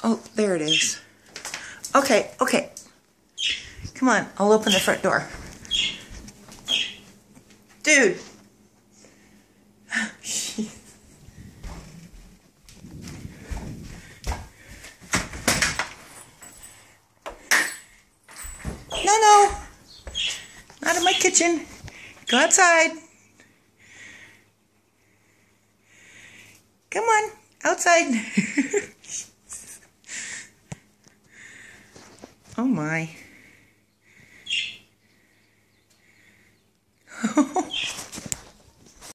Oh, there it is. Okay, okay. Come on, I'll open the front door. Dude. No. Not in my kitchen. Go outside. Come on, outside. Oh my.